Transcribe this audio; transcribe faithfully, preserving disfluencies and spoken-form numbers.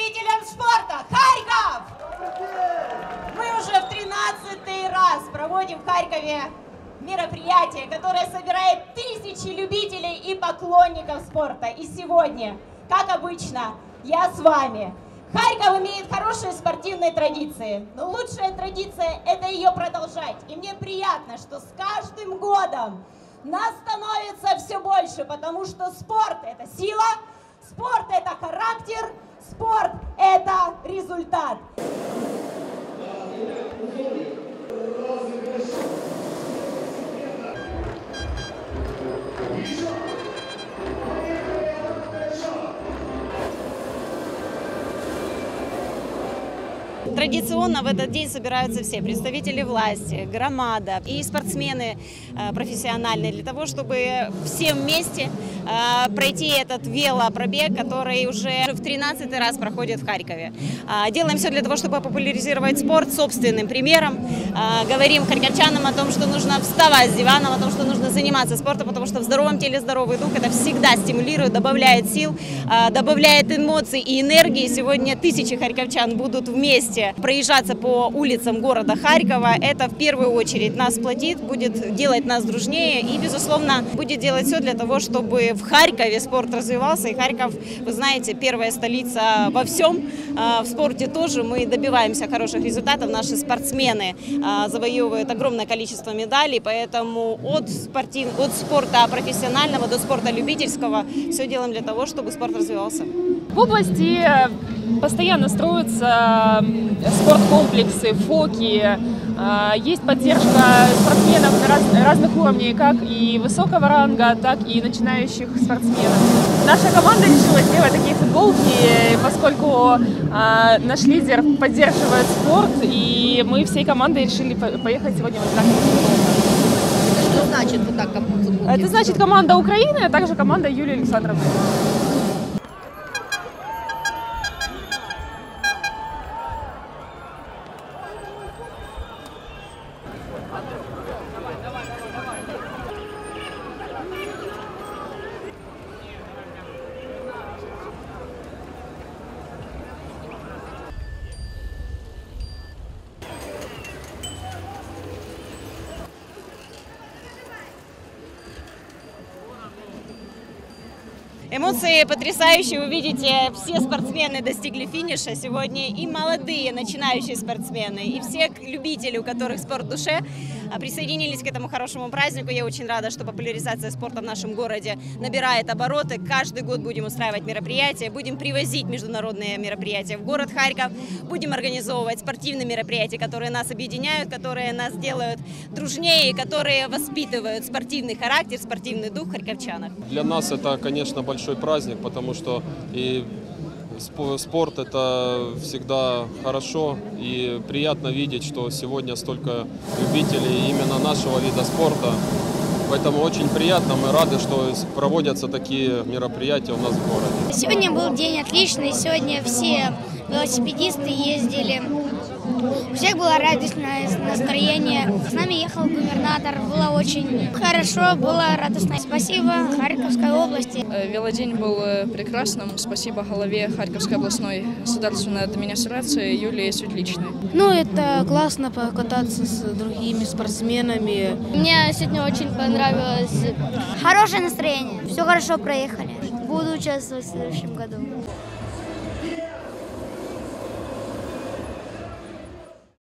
любителям спорта! Харьков! Мы уже в тринадцатый раз проводим в Харькове мероприятие, которое собирает тысячи любителей и поклонников спорта. И сегодня, как обычно, я с вами. Харьков имеет хорошие спортивные традиции, но лучшая традиция – это ее продолжать. И мне приятно, что с каждым годом нас становится все больше, потому что спорт – это сила, спорт – это характер, спорт – это результат. Традиционно в этот день собираются все представители власти, громада и спортсмены э, профессиональные для того, чтобы все вместе э, пройти этот велопробег, который уже в тринадцатый раз проходит в Харькове. Э, делаем все для того, чтобы популяризировать спорт собственным примером. Э, говорим харьковчанам о том, что нужно вставать с дивана, о том, что нужно заниматься спортом, потому что в здоровом теле здоровый дух. Это всегда стимулирует, добавляет сил, э, добавляет эмоций и энергии. Сегодня тысячи харьковчан будут вместе проезжаться по улицам города Харькова. Это в первую очередь нас сплотит, будет делать нас дружнее и, безусловно, будет делать все для того, чтобы в Харькове спорт развивался. И Харьков, вы знаете, первая столица во всем. В спорте тоже мы добиваемся хороших результатов. Наши спортсмены завоевывают огромное количество медалей, поэтому от, спортив... от спорта профессионального до спорта любительского все делаем для того, чтобы спорт развивался. В области постоянно строятся спорткомплексы, ФОКи, есть поддержка спортсменов на раз, разных уровней, как и высокого ранга, так и начинающих спортсменов. Наша команда решила сделать такие футболки, поскольку наш лидер поддерживает спорт, и мы всей командой решили поехать сегодня в одинаковых футболках. Это что значит вот так? Это значит команда Украины, а также команда Юлии Александровны. Эмоции потрясающие, вы видите, все спортсмены достигли финиша сегодня, и молодые начинающие спортсмены, и все любители, у которых спорт в душе, присоединились к этому хорошему празднику. Я очень рада, что популяризация спорта в нашем городе набирает обороты. Каждый год будем устраивать мероприятия, будем привозить международные мероприятия в город Харьков, будем организовывать спортивные мероприятия, которые нас объединяют, которые нас делают дружнее, которые воспитывают спортивный характер, спортивный дух в харьковчанах. Для нас это, конечно, большой праздник, потому что и спорт – это всегда хорошо, и приятно видеть, что сегодня столько любителей именно нашего вида спорта. Поэтому очень приятно, мы рады, что проводятся такие мероприятия у нас в городе. Сегодня был день отличный, сегодня все велосипедисты ездили. У всех было радостное настроение. С нами ехал губернатор, было очень хорошо, было радостно. Спасибо Харьковской области. Велодень был прекрасным. Спасибо главе Харьковской областной государственной администрации Юлии Светличной. Ну, это классно покататься с другими спортсменами. Мне сегодня очень понравилось. Хорошее настроение, все хорошо проехали. Буду участвовать в следующем году.